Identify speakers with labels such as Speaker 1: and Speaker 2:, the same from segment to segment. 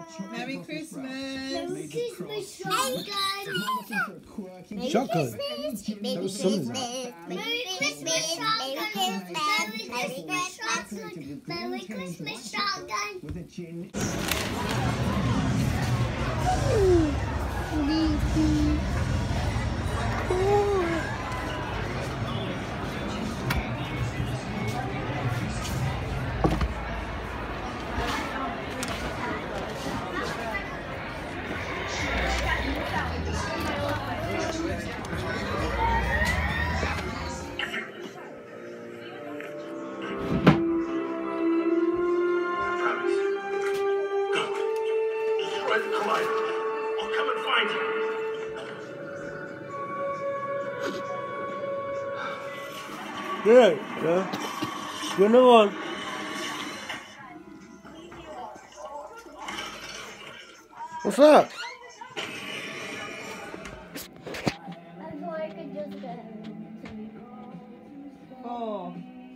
Speaker 1: Merry Christmas.
Speaker 2: Merry Christmas, shotgun.
Speaker 3: Shotgun.
Speaker 2: Merry
Speaker 3: Christmas.
Speaker 2: Merry Christmas, shotgun. Merry Christmas, shotgun. Merry Christmas, shotgun. With a chin.
Speaker 4: I'll come and find you.
Speaker 3: Good. Yeah. Do another one. What's that?
Speaker 2: I thought I could just get
Speaker 1: Oh.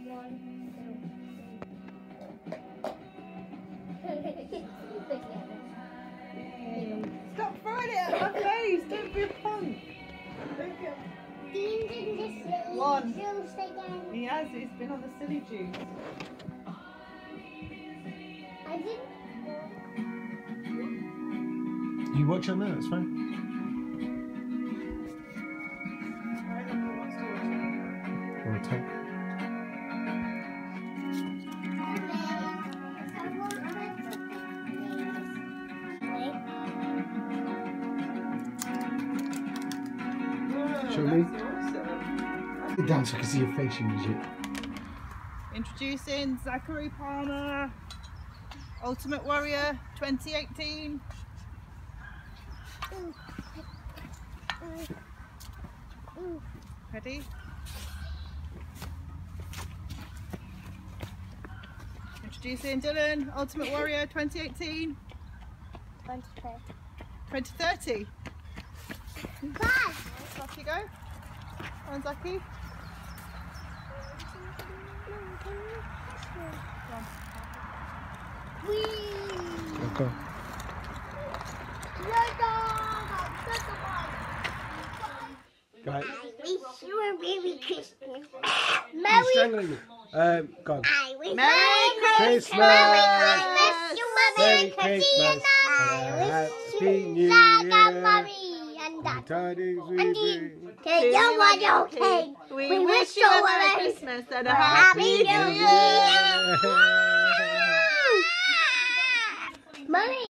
Speaker 1: Stop throwing it at my face. Don't be a punk. Don't be a...
Speaker 2: Dean's in the silly
Speaker 1: One.
Speaker 2: juice again.
Speaker 1: He has. He's been on the silly juice.
Speaker 2: I didn't.
Speaker 3: You watch on there, it's fine.
Speaker 1: Right, and he wants to watch it.
Speaker 3: Or take. Show me.
Speaker 1: Awesome.
Speaker 3: Sit down so I can see your face, you idiot.
Speaker 1: Introducing Zachary Palmer, Ultimate Warrior 2018. Ready? Introducing Dylan, Ultimate Warrior 2018. 2030. Off you go. On Zachy.
Speaker 3: Okay. Right.
Speaker 2: I wish you a Merry Christmas.
Speaker 3: You're
Speaker 2: Merry
Speaker 3: strangling me. Go on.
Speaker 2: I wish
Speaker 1: Merry
Speaker 3: Christmas.
Speaker 2: Merry Christmas. You a Merry
Speaker 3: Merry
Speaker 2: Christmas.
Speaker 3: Christmas.
Speaker 2: I
Speaker 3: Happy
Speaker 2: wish
Speaker 3: New
Speaker 2: you Saga
Speaker 3: Year.
Speaker 2: Mummy and Dad.
Speaker 3: Tidings we
Speaker 2: And
Speaker 3: bring.
Speaker 2: to you one okay.
Speaker 1: We wish you a Merry Christmas and a Happy
Speaker 2: Happy New
Speaker 1: New Year.
Speaker 2: Year. Mummy.